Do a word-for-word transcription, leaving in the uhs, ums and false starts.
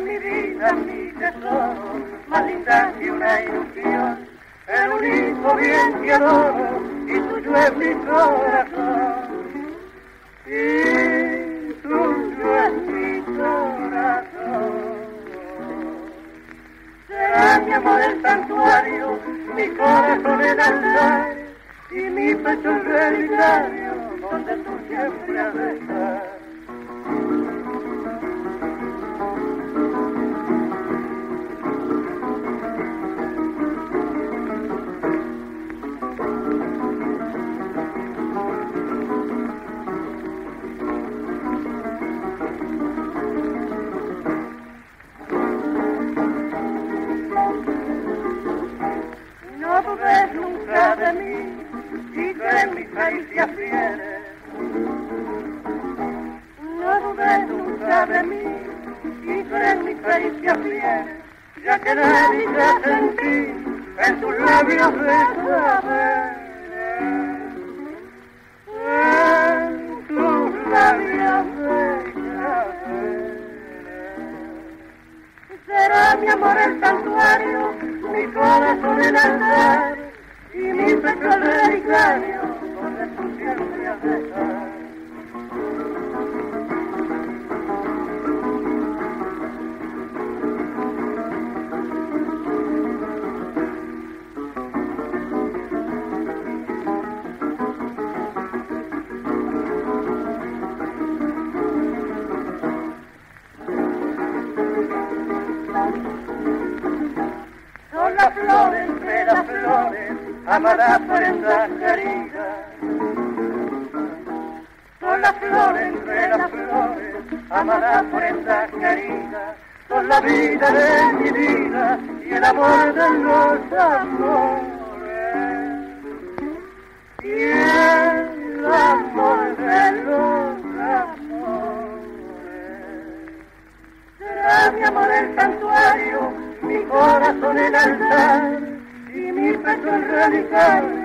mi vida, mi tesoro, más linda que una ilusión. El único bien que adoro y tuyo es mi corazón. Y tuyo es mi corazón. Será mi amor el santuario, mi corazón el altar y mi pecho el relicario donde tú siempre has de estar. No dudes nunca de mí y que en mis caricias fieles. No dudes nunca de mí y que en mis caricias fieles, ya que nadie te sentí en tus labios de saber. En tus labios de saber. Será mi amor el santuario, mi corazón el altar y mi pecho el relicario donde tú siempre has de estar. Son las flores entre las flores, amadas prendas queridas. Son las flores entre las flores, amadas prendas queridas. Son la vida de mi vida y el amor de los amores. Y el amor de los amores. Será mi amor el santuario, mi corazón el altar y mi pecho el relicario